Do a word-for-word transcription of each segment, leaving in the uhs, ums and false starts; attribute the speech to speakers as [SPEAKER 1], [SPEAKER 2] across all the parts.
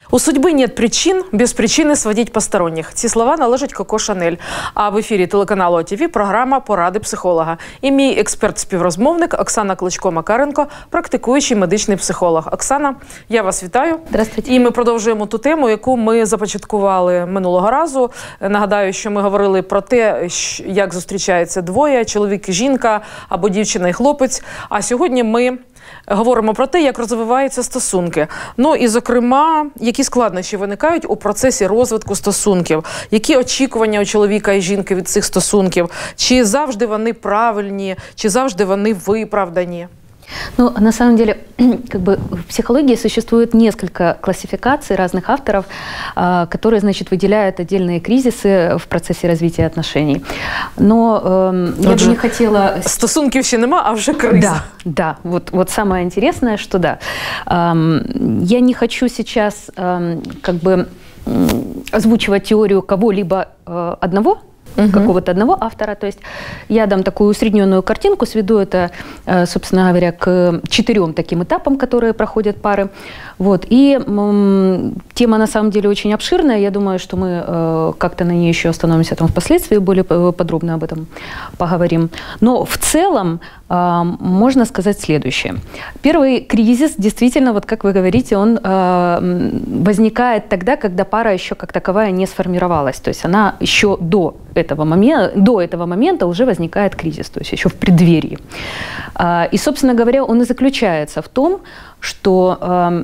[SPEAKER 1] У судьби нет причин без причини сводить посторонніх. Ці слова належать Коко Шанель. А в ефірі телеканалу О Ті Ві програма «Поради психолога». І мій експерт-співрозмовник Оксана Кличко-Макаренко, практикуючий медичний психолог. Оксана, я вас вітаю.
[SPEAKER 2] Здравствуйте.
[SPEAKER 1] І ми продовжуємо ту тему, яку ми започаткували минулого разу. Нагадаю, що ми говорили про те, як зустрічаються двоє – чоловік і жінка або дівчина і хлопець. А сьогодні ми говоримо про те, як розвиваються стосунки. Ну і, зокрема, які складнощі виникають у процесі розвитку стосунків, які очікування у чоловіка і жінки від цих стосунків, чи завжди вони правильні, чи завжди вони виправдані.
[SPEAKER 2] Ну, на самом деле, как бы в психологии существует несколько классификаций разных авторов, которые, значит, выделяют отдельные кризисы в процессе развития отношений. Но э, я бы не хотела...
[SPEAKER 1] Стосунків ще нема, а вже криза.
[SPEAKER 2] Да, да. Вот, вот самое интересное, что да. Эм, я не хочу сейчас эм, как бы озвучивать теорию кого-либо э, одного, Uh-huh. какого-то одного автора. То есть я дам такую усредненную картинку, сведу это, собственно говоря, к четырем таким этапам, которые проходят пары. Вот. И м, тема на самом деле очень обширная. Я думаю, что мы э, как-то на ней еще остановимся там впоследствии, более подробно об этом поговорим. Но в целом э, можно сказать следующее. Первый кризис, действительно, вот как вы говорите, он э, возникает тогда, когда пара еще как таковая не сформировалась. То есть она еще до этого момента, до этого момента уже возникает кризис, то есть еще в преддверии. И, собственно говоря, он и заключается в том, что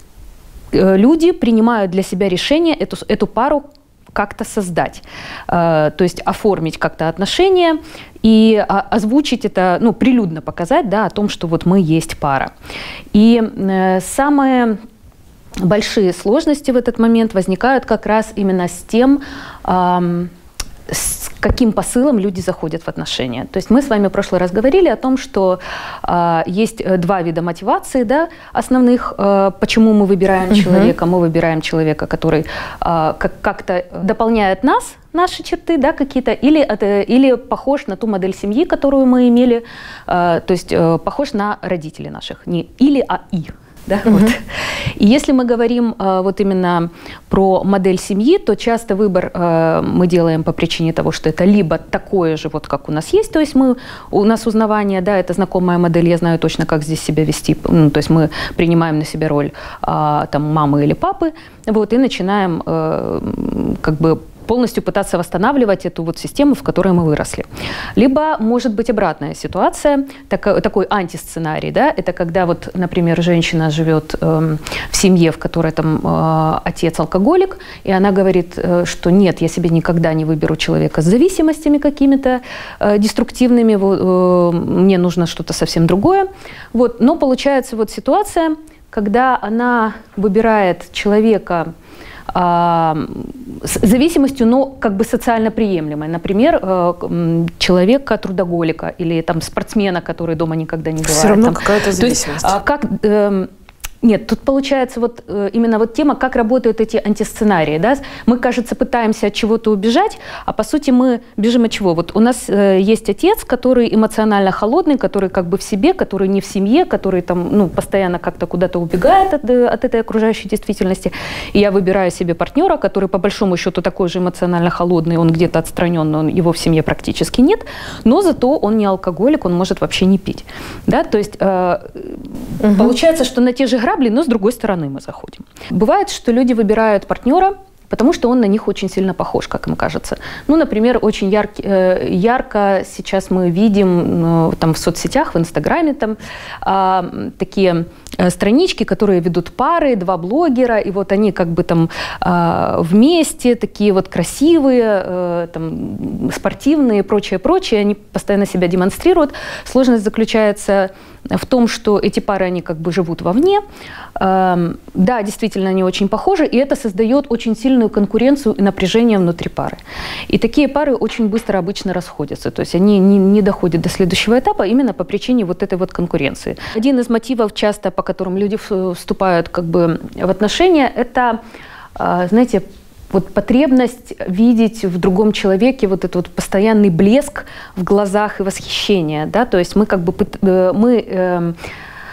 [SPEAKER 2] люди принимают для себя решение эту, эту пару как-то создать, то есть оформить как-то отношения и озвучить это, ну, прилюдно показать, да, о том, что вот мы есть пара. И самое... большие сложности в этот момент возникают как раз именно с тем, с каким посылом люди заходят в отношения. То есть мы с вами в прошлый раз говорили о том, что э, есть два вида мотивации, да, основных, э, почему мы выбираем uh-huh. человека. Мы выбираем человека, который э, как- как-то дополняет нас, наши черты, да, какие-то, или, это, или похож на ту модель семьи, которую мы имели, э, то есть э, похож на родителей наших. Не или, а и. Да, uh-huh. вот. И если мы говорим э, вот именно про модель семьи, то часто выбор э, мы делаем по причине того, что это либо такое же, вот как у нас есть, то есть мы, у нас узнавание, да, это знакомая модель, я знаю точно, как здесь себя вести, ну, то есть мы принимаем на себя роль э, там, мамы или папы, вот, и начинаем э, как бы полностью пытаться восстанавливать эту вот систему, в которой мы выросли. Либо может быть обратная ситуация, так, такой антисценарий, да, это когда вот, например, женщина живет э, в семье, в которой там э, отец алкоголик, и она говорит, э, что нет, я себе никогда не выберу человека с зависимостями какими-то э, деструктивными, э, мне нужно что-то совсем другое. Вот. Но получается вот ситуация, когда она выбирает человека с зависимостью, но как бы социально приемлемой. Например, человека-трудоголика или там спортсмена, который дома никогда не бывает.
[SPEAKER 1] Все равно какая-то зависимость.
[SPEAKER 2] То есть, как, э, нет, тут получается вот э, именно вот тема, как работают эти антисценарии. Да? Мы, кажется, пытаемся от чего-то убежать, а по сути мы бежим от чего? Вот у нас э, есть отец, который эмоционально холодный, который как бы в себе, который не в семье, который там, ну, постоянно как-то куда-то убегает от, от этой окружающей действительности. И я выбираю себе партнера, который по большому счету такой же эмоционально холодный, он где-то отстраненный, он, его в семье практически нет, но зато он не алкоголик, он может вообще не пить. Да? То есть э, угу. получается, что на те же грабли, но с другой стороны мы заходим. Бывает, что люди выбирают партнера, потому что он на них очень сильно похож, как им кажется. Ну, например, очень ярк, э, ярко сейчас мы видим э, там, в соцсетях, в Инстаграме там, э, такие э, странички, которые ведут пары, два блогера, и вот они как бы там э, вместе, такие вот красивые, э, там, спортивные, прочее, прочее, они постоянно себя демонстрируют. Сложность заключается в том, что эти пары, они как бы живут вовне. Э, да, действительно, они очень похожи, и это создает очень сильную конкуренцию и напряжение внутри пары. И такие пары очень быстро обычно расходятся, то есть они не, не доходят до следующего этапа именно по причине вот этой вот конкуренции. Один из мотивов часто, по которым люди вступают как бы в отношения, это, знаете, вот потребность видеть в другом человеке вот этот вот постоянный блеск в глазах и восхищение, да, то есть мы как бы, мы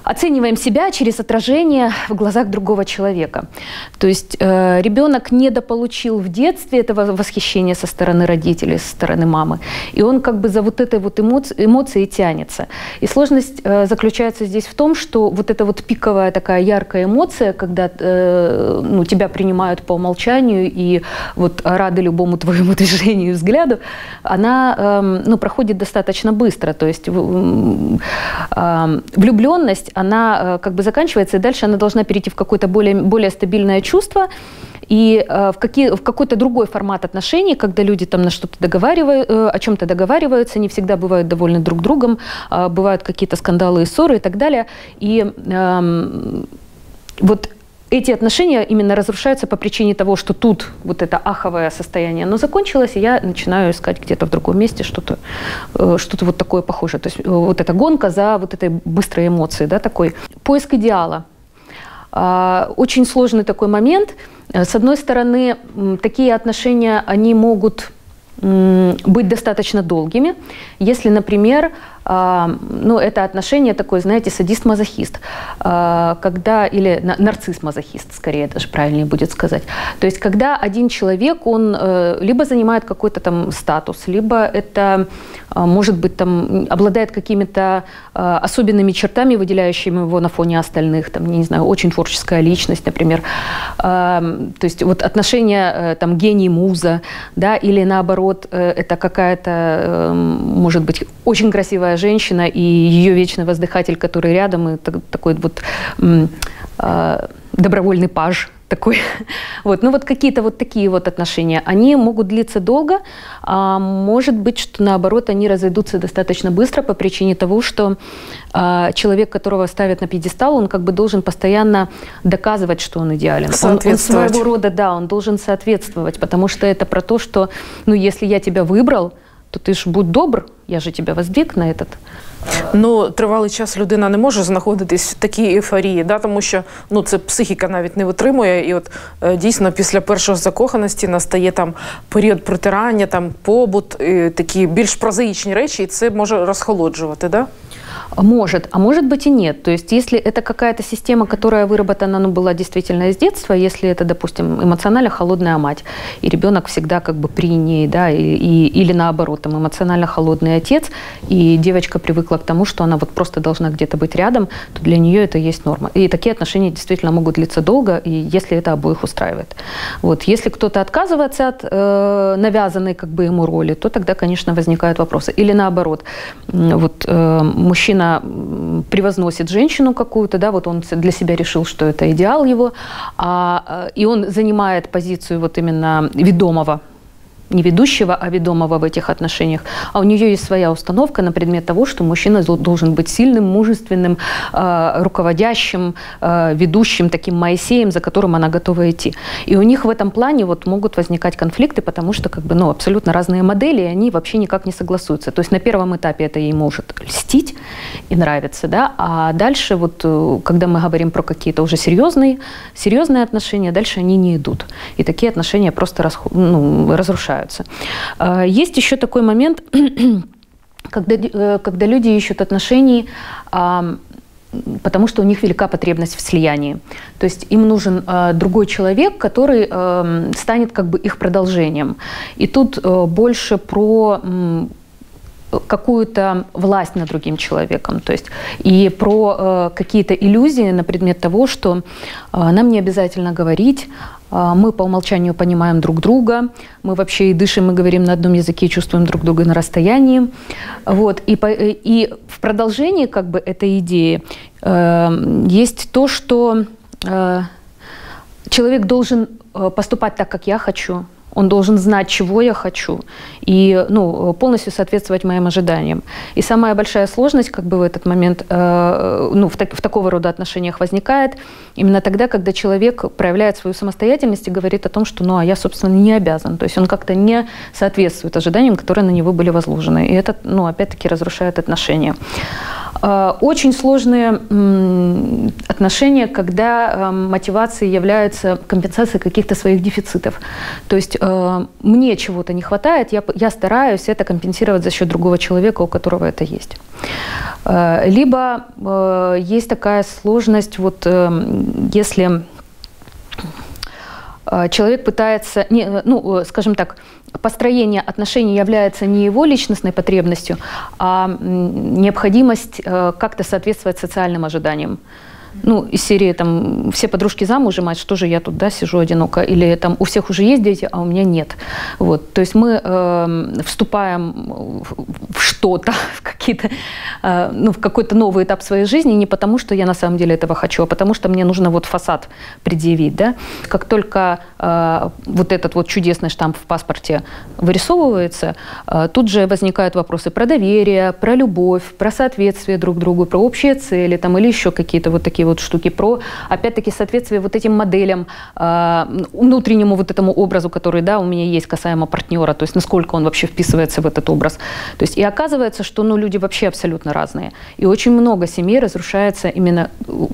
[SPEAKER 2] оцениваем себя через отражение в глазах другого человека. То есть э, ребенок недополучил в детстве этого восхищения со стороны родителей, со стороны мамы, и он как бы за вот этой вот эмоци- эмоцией тянется. И сложность э, заключается здесь в том, что вот эта вот пиковая такая яркая эмоция, когда э, ну, тебя принимают по умолчанию и вот рады любому твоему движению и взгляду, она э, ну, проходит достаточно быстро. То есть э, э, влюбленность, она как бы заканчивается, и дальше она должна перейти в какое-то более, более стабильное чувство и э, в, какие, в какой-то другой формат отношений, когда люди там на что-то договаривают, э, о чем-то договариваются, не всегда бывают довольны друг другом, э, бывают какие-то скандалы и ссоры и так далее. И э, вот эти отношения именно разрушаются по причине того, что тут вот это аховое состояние, оно закончилось, и я начинаю искать где-то в другом месте что-то, что-то вот такое похожее. То есть вот эта гонка за вот этой быстрой эмоцией, да, такой поиск идеала. Очень сложный такой момент. С одной стороны, такие отношения, они могут быть достаточно долгими, если, например, ну, это отношение такое, знаете, садист-мазохист, когда, или нарцисс-мазохист, скорее даже правильнее будет сказать. То есть, когда один человек, он либо занимает какой-то там статус, либо это, может быть, там, обладает какими-то особенными чертами, выделяющими его на фоне остальных, там, не знаю, очень творческая личность, например. То есть, вот отношение, там, гений-муза, да, или наоборот, это какая-то, может быть, очень красивая женщина и ее вечный воздыхатель, который рядом, и такой вот э, добровольный паж такой. Вот. Ну вот какие-то вот такие вот отношения, они могут длиться долго, а может быть, что наоборот, они разойдутся достаточно быстро по причине того, что э, человек, которого ставят на пьедестал, он как бы должен постоянно доказывать, что он идеален. Он, он своего рода, да, он должен соответствовать, потому что это про то, что, ну, если я тебя выбрал, то ти ж будь добр, я же тебе воздвиг на этот.
[SPEAKER 1] Ну, тривалий час людина не може знаходитись в такій ейфорії, да, тому що ну, це психіка навіть не витримує. І от е, дійсно після першої закоханості настає там період протирання, там побут, і такі більш прозаїчні речі, і це може розхолоджувати, да?
[SPEAKER 2] Может, а может быть и нет. То есть если это какая-то система, которая выработана, ну, была действительно из детства, если это, допустим, эмоционально холодная мать, и ребенок всегда как бы при ней, да, и, и, или наоборот, там, эмоционально холодный отец, и девочка привыкла к тому, что она вот просто должна где-то быть рядом, то для нее это есть норма. И такие отношения действительно могут длиться долго, и если это обоих устраивает. Вот. Если кто-то отказывается от э, навязанной как бы ему роли, то тогда, конечно, возникают вопросы. Или наоборот, вот э, мужчина превозносит женщину какую-то, да, вот он для себя решил, что это идеал его, а, и он занимает позицию вот именно ведомого, не ведущего, а ведомого в этих отношениях. А у нее есть своя установка на предмет того, что мужчина должен быть сильным, мужественным, э, руководящим, э, ведущим, таким Моисеем, за которым она готова идти. И у них в этом плане вот могут возникать конфликты, потому что как бы, ну, абсолютно разные модели, и они вообще никак не согласуются. То есть на первом этапе это ей может льстить и нравиться, да, а дальше вот, когда мы говорим про какие-то уже серьезные, серьезные отношения, дальше они не идут. И такие отношения просто расход, ну, разрушаются. Есть еще такой момент, когда, когда люди ищут отношений, потому что у них велика потребность в слиянии. То есть им нужен другой человек, который станет как бы их продолжением. И тут больше про какую-то власть над другим человеком, то есть и про э, какие-то иллюзии на предмет того, что э, нам не обязательно говорить, э, мы по умолчанию понимаем друг друга, мы вообще и дышим, и говорим на одном языке, и чувствуем друг друга на расстоянии. Вот. И, по, и в продолжении как бы этой идеи э, есть то, что э, человек должен поступать так, как я хочу. Он должен знать, чего я хочу, и ну, полностью соответствовать моим ожиданиям. И самая большая сложность как бы в этот момент э, ну, в, так, в такого рода отношениях возникает именно тогда, когда человек проявляет свою самостоятельность и говорит о том, что ну, а я, собственно, не обязан. То есть он как-то не соответствует ожиданиям, которые на него были возложены. И это, ну, опять-таки, разрушает отношения. Очень сложные отношения, когда мотивацией является компенсация каких-то своих дефицитов. То есть мне чего-то не хватает, я, я стараюсь это компенсировать за счет другого человека, у которого это есть. Либо есть такая сложность, вот если человек пытается, не, ну, скажем так, построение отношений является не его личностной потребностью, а необходимость как-то соответствовать социальным ожиданиям. Ну, из серии там все подружки замужем, а что же я тут, да, сижу одиноко, или там у всех уже есть дети, а у меня нет. Вот, то есть мы э, вступаем в что-то, в какие-то, э, ну, в какой-то новый этап своей жизни не потому, что я на самом деле этого хочу, а потому что мне нужно вот фасад предъявить, да. Как только э, вот этот вот чудесный штамп в паспорте вырисовывается, э, тут же возникают вопросы про доверие, про любовь, про соответствие друг другу, про общие цели там, или еще какие-то вот такие вот штуки, про, опять-таки, соответствие вот этим моделям, э, внутреннему вот этому образу, который, да, у меня есть касаемо партнера, то есть насколько он вообще вписывается в этот образ. То есть и оказывается, что, ну, люди вообще абсолютно разные. И очень много семей разрушается именно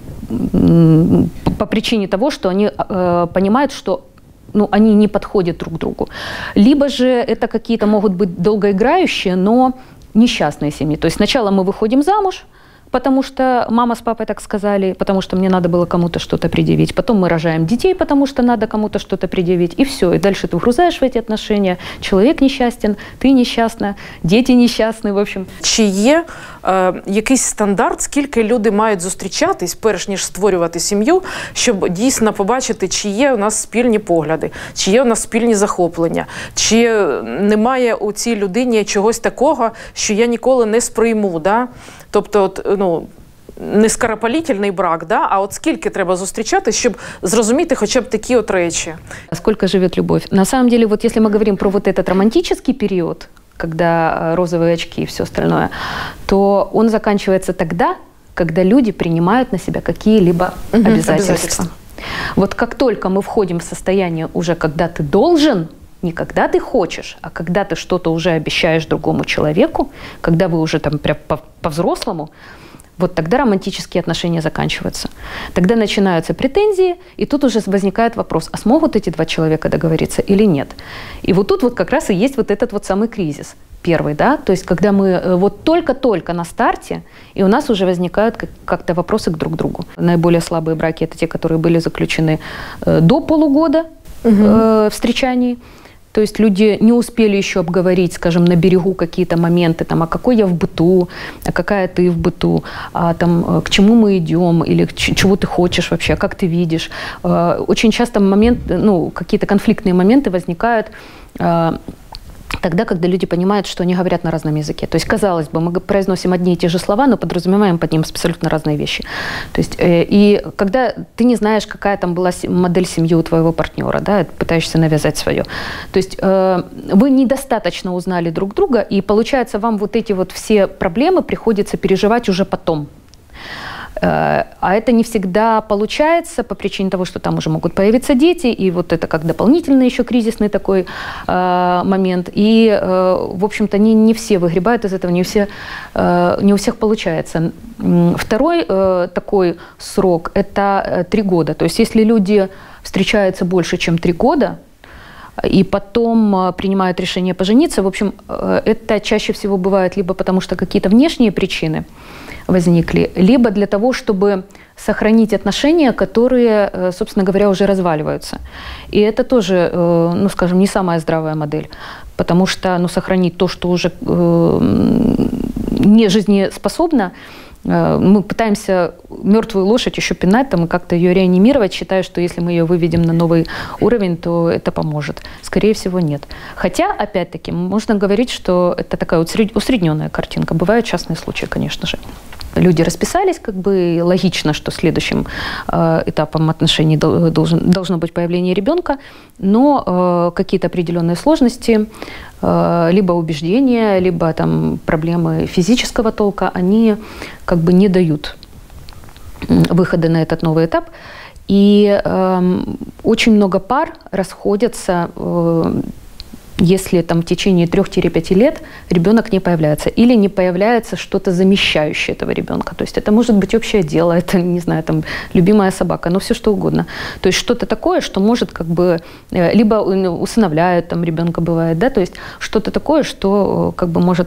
[SPEAKER 2] по причине того, что они э, понимают, что, ну, они не подходят друг другу. Либо же это какие-то могут быть долгоиграющие, но несчастные семьи. То есть сначала мы выходим замуж, потому что мама с папой так сказали, потому что мне надо было кому-то что-то предъявить. Потом мы рожаем детей, потому что надо кому-то что-то предъявить. И все. И дальше ты вгрузаешь в эти отношения. Человек несчастен, ты несчастна, дети несчастні, в общем.
[SPEAKER 1] Чи є е, якийсь стандарт, скільки люди мають зустрічатись, перш ніж створювати сім'ю, щоб дійсно побачити, чи є у нас спільні погляди, чи є у нас спільні захоплення, чи немає у цій людині чогось такого, що я ніколи не сприйму, да? Тобто, от, ну, не скоропалительний брак, да? А от скільки треба зустрічатись, щоб зрозуміти хоча б такі от речі?
[SPEAKER 2] Сколько живет любовь? На самом деле, вот если мы говорим про вот этот романтический период, когда розовые очки и все остальное, то он заканчивается тогда, когда люди принимают на себя какие-либо угу, обязательства. обязательства. Вот как только мы входим в состояние уже, когда ты должен, не когда ты хочешь, а когда ты что-то уже обещаешь другому человеку, когда вы уже там прям по-взрослому, вот тогда романтические отношения заканчиваются. Тогда начинаются претензии, и тут уже возникает вопрос, а смогут эти два человека договориться или нет? И вот тут вот как раз и есть вот этот вот самый кризис. Первый, да, то есть когда мы вот только-только на старте, и у нас уже возникают как-то вопросы к друг другу. Наиболее слабые браки – это те, которые были заключены до полугода угу. э, встречаний. То есть люди не успели еще обговорить, скажем, на берегу какие-то моменты, там, а какой я в быту, а какая ты в быту, а там, к чему мы идем, или чего ты хочешь вообще, как ты видишь. Очень часто момент, ну, какие-то конфликтные моменты возникают тогда, когда люди понимают, что они говорят на разном языке. То есть, казалось бы, мы произносим одни и те же слова, но подразумеваем под ним абсолютно разные вещи. То есть, э, и когда ты не знаешь, какая там была модель семьи у твоего партнера, да, пытаешься навязать свое. То есть, э, вы недостаточно узнали друг друга, и получается, вам вот эти вот все проблемы приходится переживать уже потом. А это не всегда получается по причине того, что там уже могут появиться дети, и вот это как дополнительный еще кризисный такой э, момент. И, э, в общем-то, не, не все выгребают из этого, не, все, э, не у всех получается. Второй э, такой срок – это три года. То есть если люди встречаются больше, чем три года, и потом принимают решение пожениться, в общем, это чаще всего бывает либо потому, что какие-то внешние причины возникли, либо для того, чтобы сохранить отношения, которые, собственно говоря, уже разваливаются. И это тоже, ну, скажем, не самая здравая модель, потому что, ну, сохранить то, что уже не жизнеспособно, мы пытаемся мертвую лошадь еще пинать там, и как-то ее реанимировать, считая, что если мы ее выведем на новый уровень, то это поможет. Скорее всего, нет. Хотя, опять-таки, можно говорить, что это такая усредненная картинка. Бывают частные случаи, конечно же. Люди расписались, как бы логично, что следующим э, этапом отношений должен, должно быть появление ребенка, но э, какие-то определенные сложности, э, либо убеждения, либо там проблемы физического толка, они как бы не дают выхода на этот новый этап. И э, очень много пар расходятся э, если там в течение трёх-пяти лет ребенок не появляется. Или не появляется что-то замещающее этого ребенка. То есть это может быть общее дело, это, не знаю, там, любимая собака, ну все что угодно. То есть что-то такое, что может как бы, либо усыновляют там ребенка бывает, да, то есть что-то такое, что как бы может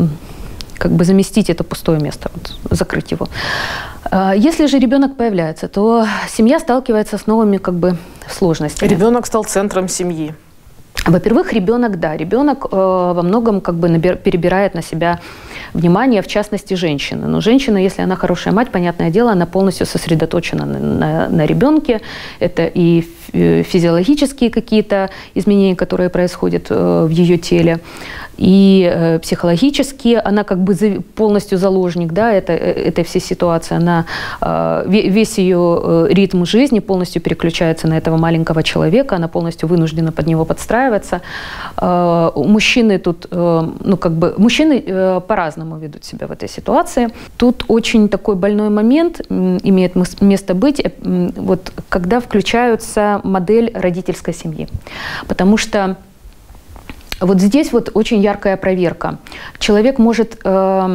[SPEAKER 2] как бы заместить это пустое место, вот, закрыть его. Если же ребенок появляется, то семья сталкивается с новыми как бы сложностями.
[SPEAKER 1] Ребенок стал центром семьи.
[SPEAKER 2] Во-первых, ребенок, да, ребенок э, во многом как бы набир, перебирает на себя внимание, в частности, женщины. Но женщина, если она хорошая мать, понятное дело, она полностью сосредоточена на, на, на ребенке. Это и физиологические какие-то изменения, которые происходят э, в ее теле, и э, психологические. Она как бы за, полностью заложник, да, это, этой всей ситуации. Она, э, весь ее э, ритм жизни полностью переключается на этого маленького человека, она полностью вынуждена под него подстраиваться. Э, мужчины тут, э, ну как бы, мужчины э, по-разному ведут себя в этой ситуации. Тут очень такой больной момент э, имеет место быть, э, вот когда включаются модель родительской семьи. Потому что вот здесь вот очень яркая проверка. Человек может э,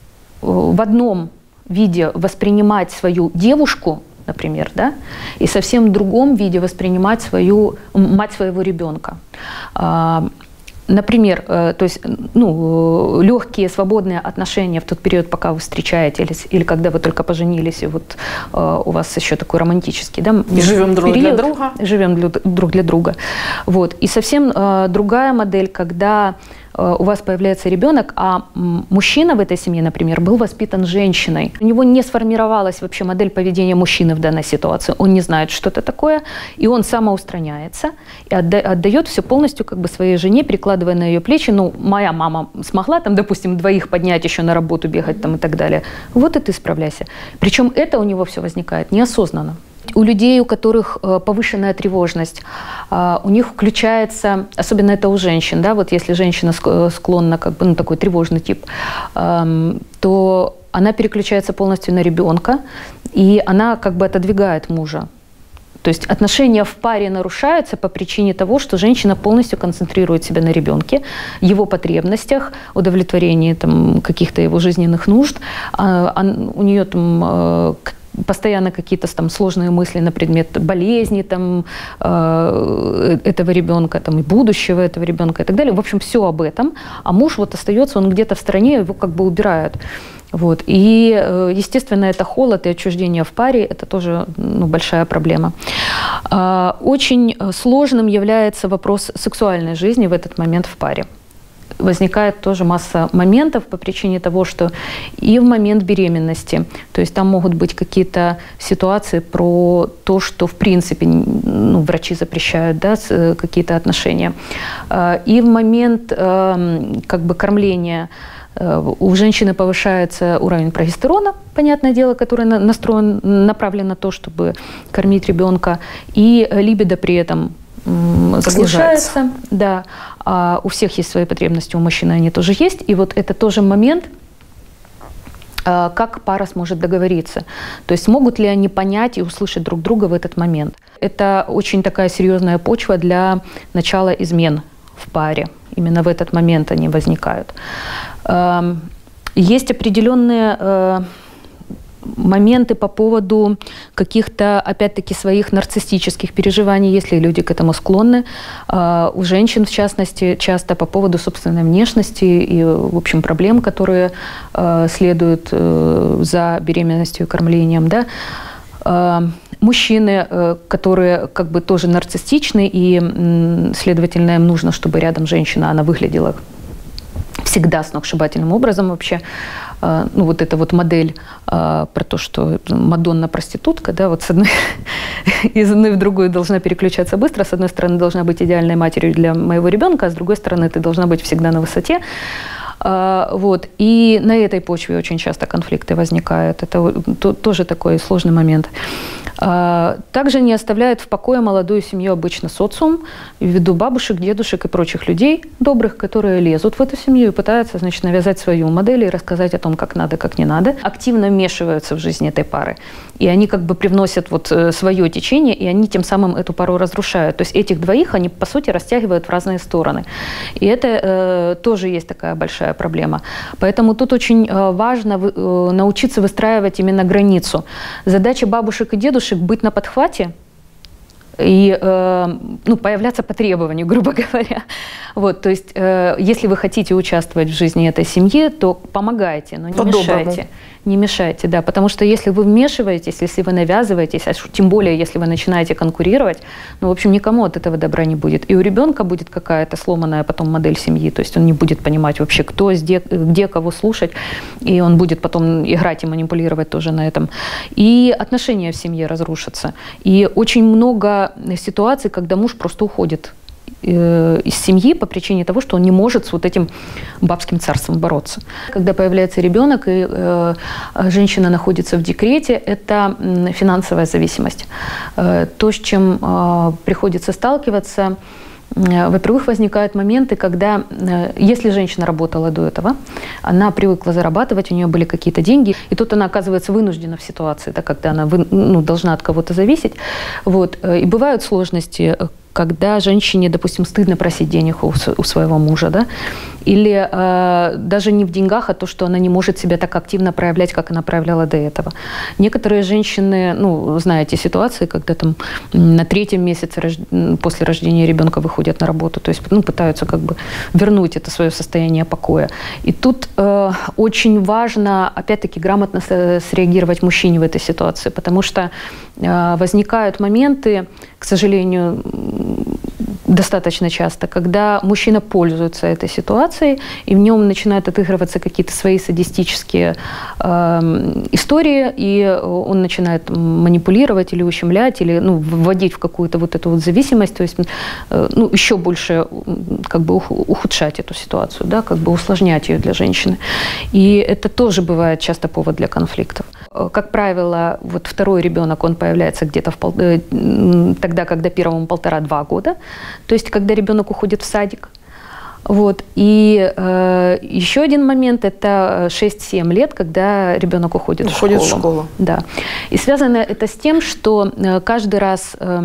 [SPEAKER 2] в одном виде воспринимать свою девушку, например, да, и совсем в другом виде воспринимать свою, мать своего ребенка. Э, Например, то есть, ну, легкие свободные отношения в тот период, пока вы встречаетесь, или когда вы только поженились, и вот у вас еще такой романтический, да,
[SPEAKER 1] живем друг
[SPEAKER 2] период,
[SPEAKER 1] для друга.
[SPEAKER 2] Живем для, друг для друга. Вот. И совсем другая модель, когда у вас появляется ребенок, а мужчина в этой семье, например, был воспитан женщиной. У него не сформировалась вообще модель поведения мужчины в данной ситуации. Он не знает, что это такое, и он самоустраняется и отдает все полностью как бы своей жене, перекладывая на ее плечи. Ну, моя мама смогла там, допустим, двоих поднять, еще на работу бегать там и так далее. Вот и ты справляйся. Причем это у него все возникает неосознанно. У людей, у которых повышенная тревожность, у них включается, особенно это у женщин, да, вот если женщина склонна, как бы, ну, такой тревожный тип, то она переключается полностью на ребенка, и она как бы отодвигает мужа. То есть отношения в паре нарушаются по причине того, что женщина полностью концентрирует себя на ребенке, его потребностях, удовлетворении там, каких-то его жизненных нужд. А, а у нее там постоянно какие-то там сложные мысли на предмет болезни там, э, этого ребенка, там, и будущего этого ребенка и так далее. В общем, все об этом. А муж вот остается, он где-то в стороне, его как бы убирают. Вот. И, естественно, это холод и отчуждение в паре, это тоже, ну, большая проблема. Очень сложным является вопрос сексуальной жизни в этот момент в паре. Возникает тоже масса моментов по причине того, что и в момент беременности, то есть там могут быть какие-то ситуации про то, что в принципе, ну, врачи запрещают, да, какие-то отношения, и в момент как бы кормления у женщины повышается уровень прогестерона, понятное дело, который настроен, направлен на то, чтобы кормить ребенка, и либидо при этом заглушается. Да. А у всех есть свои потребности, у мужчины они тоже есть. И вот это тоже момент, как пара сможет договориться. То есть могут ли они понять и услышать друг друга в этот момент. Это очень такая серьезная почва для начала измен в паре. Именно в этот момент они возникают. Есть определенные моменты по поводу каких-то, опять-таки, своих нарциссических переживаний, если люди к этому склонны. У женщин, в частности, часто по поводу собственной внешности и, в общем, проблем, которые следуют за беременностью и кормлением, да. Мужчины, которые как бы тоже нарциссичны, и, следовательно, им нужно, чтобы рядом женщина, она выглядела всегда сногсшибательным образом вообще. Ну, вот эта вот модель а, про то, что Мадонна-проститутка, да, вот с одной, из одной в другую должна переключаться быстро. С одной стороны, должна быть идеальной матерью для моего ребенка, а с другой стороны, ты должна быть всегда на высоте. А, вот. И на этой почве очень часто конфликты возникают. Это то, тоже такой сложный момент. Также не оставляет в покое молодую семью обычно социум, ввиду бабушек, дедушек и прочих людей добрых, которые лезут в эту семью и пытаются, значит, навязать свою модель и рассказать о том, как надо, как не надо. Активно вмешиваются в жизнь этой пары. И они как бы привносят вот свое течение, и они тем самым эту пару разрушают. То есть этих двоих они, по сути, растягивают в разные стороны. И это э, тоже есть такая большая проблема. Поэтому тут очень э, важно э, научиться выстраивать именно границу. Задача бабушек и дедушек быть на подхвате и э, ну, появляться по требованию, грубо говоря. Вот, то есть, э, если вы хотите участвовать в жизни этой семьи, то помогайте, но не
[SPEAKER 1] По-доброму.
[SPEAKER 2] мешайте. Не мешайте, да, потому что если вы вмешиваетесь, если вы навязываетесь, а тем более, если вы начинаете конкурировать, ну, в общем, никому от этого добра не будет. И у ребенка будет какая-то сломанная потом модель семьи, то есть он не будет понимать вообще, кто, где, где кого слушать, и он будет потом играть и манипулировать тоже на этом. И отношения в семье разрушатся. И очень много ситуаций, когда муж просто уходит из семьи по причине того, что он не может с вот этим бабским царством бороться. Когда появляется ребенок и э, женщина находится в декрете, это финансовая зависимость. Э, то, с чем э, приходится сталкиваться, э, во-первых, возникают моменты, когда, э, если женщина работала до этого, она привыкла зарабатывать, у нее были какие-то деньги, и тут она оказывается вынуждена в ситуации, да, когда она вы, ну, должна от кого-то зависеть. Вот. И бывают сложности, когда женщине, допустим, стыдно просить денег у, у своего мужа, да? Или э, даже не в деньгах, а то, что она не может себя так активно проявлять, как она проявляла до этого. Некоторые женщины, ну, знаете ситуации, когда там на третьем месяце рож... после рождения ребенка выходят на работу, то есть, ну, пытаются как бы вернуть это свое состояние покоя. И тут э, очень важно, опять-таки, грамотно среагировать мужчине в этой ситуации, потому что э, возникают моменты, к сожалению, достаточно часто, когда мужчина пользуется этой ситуацией, и в нем начинают отыгрываться какие-то свои садистические э, истории, и он начинает манипулировать или ущемлять, или ну, вводить в какую-то вот эту вот зависимость, то есть э, ну, еще больше как бы ухудшать эту ситуацию, да, как бы усложнять ее для женщины. И это тоже бывает часто повод для конфликтов. Как правило, вот второй ребенок, он появляется где-то в пол... тогда, когда первому полтора-два года, то есть когда ребенок уходит в садик. Вот. И э, еще один момент – это шесть-семь лет, когда ребенок уходит,
[SPEAKER 1] уходит
[SPEAKER 2] в школу.
[SPEAKER 1] в школу.
[SPEAKER 2] Да. И связано это с тем, что каждый раз э,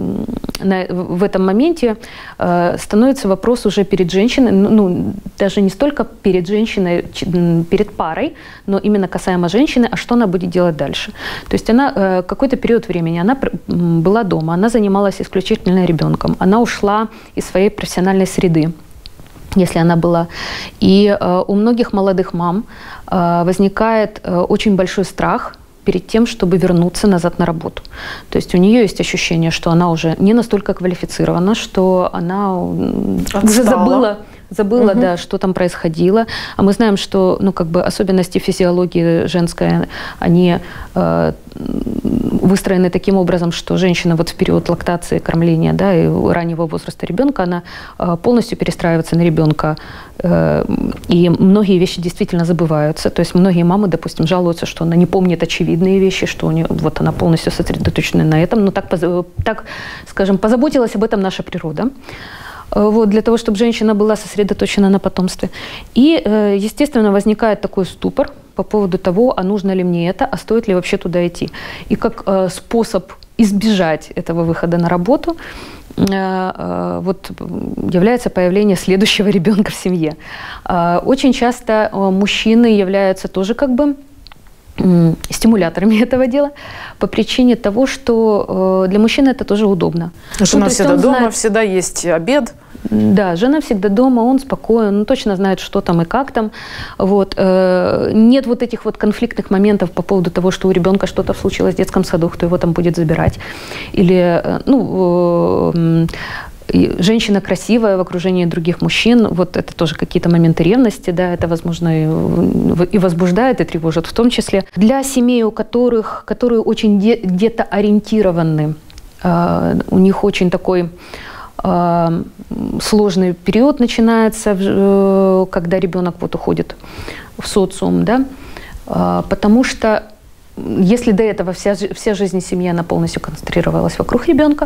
[SPEAKER 2] на, в этом моменте э, становится вопрос уже перед женщиной, ну, даже не столько перед женщиной, перед парой, но именно касаемо женщины, а что она будет делать дальше. То есть она э, какой-то период времени, она была дома, она занималась исключительно ребенком, она ушла из своей профессиональной среды, если она была. И э, у многих молодых мам э, возникает э, очень большой страх перед тем, чтобы вернуться назад на работу. То есть у нее есть ощущение, что она уже не настолько квалифицирована, что она Отстала. уже забыла, забыла угу. да, что там происходило. А мы знаем, что ну, как бы особенности физиологии женской, они э, выстроены таким образом, что женщина вот в период лактации, кормления, да, и раннего возраста ребенка, она э, полностью перестраивается на ребенка. Э, и многие вещи действительно забываются. То есть многие мамы, допустим, жалуются, что она не помнит очевидные вещи, что у нее, вот она полностью сосредоточена на этом. Но так, так, скажем, позаботилась об этом наша природа. Вот, для того, чтобы женщина была сосредоточена на потомстве. И, естественно, возникает такой ступор по поводу того, а нужно ли мне это, а стоит ли вообще туда идти. И как способ избежать этого выхода на работу вот, является появление следующего ребенка в семье. Очень часто мужчины являются тоже как бы стимуляторами этого дела по причине того, что для мужчины это тоже удобно.
[SPEAKER 1] Жена
[SPEAKER 2] ну,
[SPEAKER 1] всегда дома,
[SPEAKER 2] знает...
[SPEAKER 1] всегда есть обед.
[SPEAKER 2] Да, жена всегда дома, он спокоен, он точно знает, что там и как там. Вот. Нет вот этих вот конфликтных моментов по поводу того, что у ребенка что-то случилось в детском саду, кто его там будет забирать. Или, ну, женщина красивая в окружении других мужчин, вот это тоже какие-то моменты ревности, да, это, возможно, и, и возбуждает, и тревожит в том числе. Для семей, у которых, которые очень де, где-то ориентированы, э, у них очень такой э, сложный период начинается, э, когда ребенок вот уходит в социум, да, э, потому что если до этого вся, вся жизнь семьи, она полностью концентрировалась вокруг ребенка,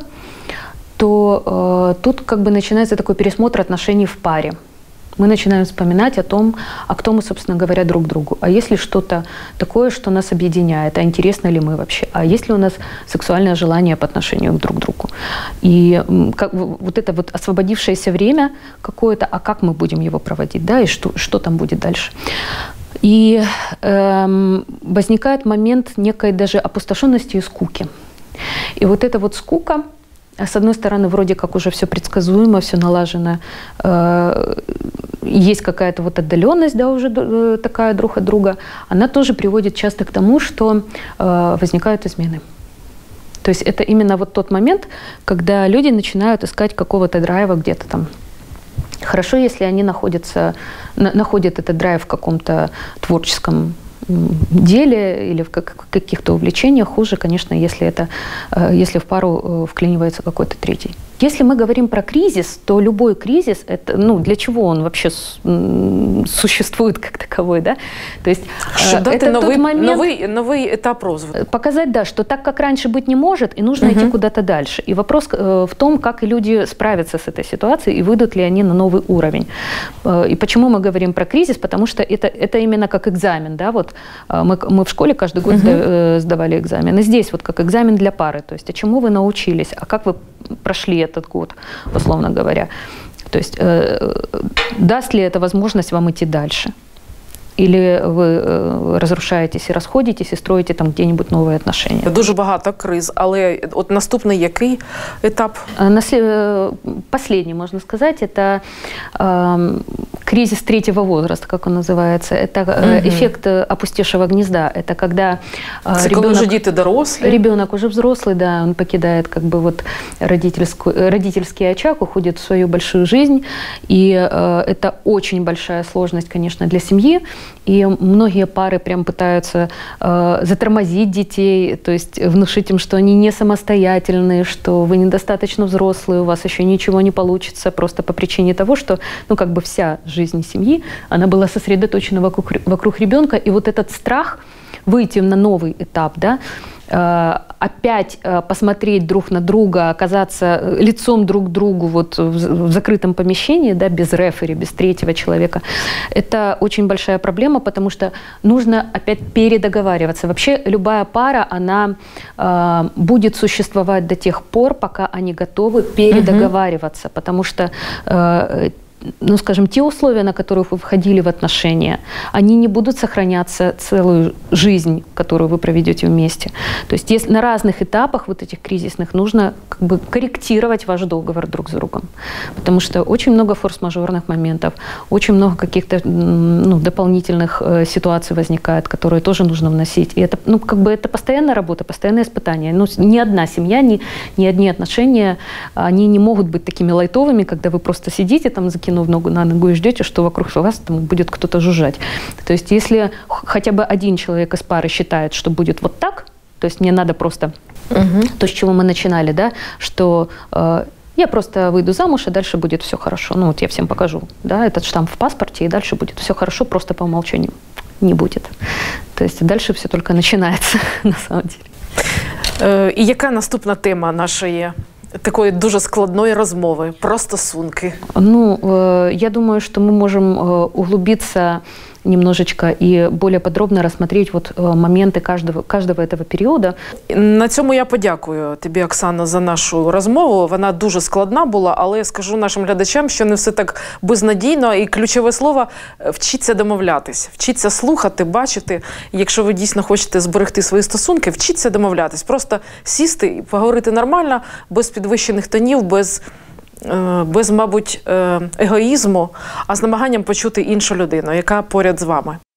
[SPEAKER 2] то э, тут как бы начинается такой пересмотр отношений в паре. Мы начинаем вспоминать о том, а кто мы, собственно говоря, друг другу. А есть ли что-то такое, что нас объединяет? А интересны ли мы вообще? А есть ли у нас сексуальное желание по отношению друг к другу? И как, вот это вот освободившееся время какое-то, а как мы будем его проводить? Да, и что, что там будет дальше? И эм, возникает момент некой даже опустошенности и скуки. И вот эта вот скука, с одной стороны, вроде как уже все предсказуемо, все налажено, э, есть какая-то вот отдаленность, да, уже э, такая друг от друга, она тоже приводит часто к тому, что э, возникают измены. То есть это именно вот тот момент, когда люди начинают искать какого-то драйва где-то там. Хорошо, если они находятся, на, находят этот драйв в каком-то творческом деле или в каких-то увлечениях. Хуже, конечно, если, это, если в пару вклинивается какой-то третий. Если мы говорим про кризис, то любой кризис, это, ну, для чего он вообще существует как таковой, да? То есть
[SPEAKER 1] Щоб дати новий, момент, новый, новый этап розвитку.
[SPEAKER 2] Показать, да, что так, как раньше быть не может, и нужно угу. идти куда-то дальше. И вопрос в том, как люди справятся с этой ситуацией, и выйдут ли они на новый уровень. И почему мы говорим про кризис? Потому что это, это именно как экзамен, да, вот мы, мы в школе каждый год угу. сдавали экзамен, и здесь вот как экзамен для пары, то есть, а чему вы научились, а как вы прошли этот год, условно говоря. То есть э, даст ли это возможность вам идти дальше? Или ви е, розрушаєтесь і розходитесь, і строїте там де-небудь нові отношения?
[SPEAKER 1] Дуже багато криз, але от наступний який етап?
[SPEAKER 2] Последний, можно сказать, это э, кризис третьего возраста, как он называется. Это э, угу. эффект опустевшего гнезда. Это когда
[SPEAKER 1] э, ребенок, уже дети дорослые.
[SPEAKER 2] Ребенок уже взрослый, да, он покидает как бы вот родительскую, родительский очаг, уходит в свою большую жизнь. И э, это очень большая сложность, конечно, для семьи. И многие пары прям пытаются э, затормозить детей, то есть внушить им, что они не самостоятельные, что вы недостаточно взрослые, у вас еще ничего не получится, просто по причине того, что, ну, как бы вся жизнь семьи, она была сосредоточена вокруг, вокруг ребенка, и вот этот страх выйти на новый этап, да, э, опять э, посмотреть друг на друга, оказаться лицом друг к другу вот в, в закрытом помещении, да, без рефери, без третьего человека, это очень большая проблема, потому что нужно опять передоговариваться. Вообще любая пара, она э, будет существовать до тех пор, пока они готовы передоговариваться, угу. потому что э, ну, скажем, те условия, на которые вы входили в отношения, они не будут сохраняться целую жизнь, которую вы проведете вместе. То есть если на разных этапах вот этих кризисных нужно как бы корректировать ваш договор друг с другом. Потому что очень много форс-мажорных моментов, очень много каких-то, ну, дополнительных э, ситуаций возникает, которые тоже нужно вносить. И это, ну, как бы это постоянная работа, постоянное испытание. Ну, ни одна семья, ни, ни одни отношения, они не могут быть такими лайтовыми, когда вы просто сидите там, закинув ногу на ногу и ждете, что вокруг вас там будет кто-то жужжать. То есть если хотя бы один человек из пары считает, что будет вот так, то есть мне надо просто угу. то, с чего мы начинали, да, что э, я просто выйду замуж, и дальше будет все хорошо. Ну вот я всем покажу, да, этот штамп в паспорте, и дальше будет все хорошо, просто по умолчанию не будет. То есть дальше все только начинается на самом деле.
[SPEAKER 1] І яка наступна тема нашої такої дуже складної розмови про стосунки?
[SPEAKER 2] Ну, я думаю, что мы можем углубиться немножечко и более подробно рассмотреть вот моменты каждого, каждого этого периода.
[SPEAKER 1] На цьому я подякую тобі, Оксано, за нашу розмову. Вона дуже складна була, але я скажу нашим глядачам, що не все так безнадійно. І ключове слово – вчіться домовлятись, вчіться слухати, бачити. Якщо ви дійсно хочете зберегти свої стосунки, вчіться домовлятись. Просто сісти і поговорити нормально, без підвищених тонів, без... без, мабуть, егоїзму, а з намаганням почути іншу людину, яка поряд з вами.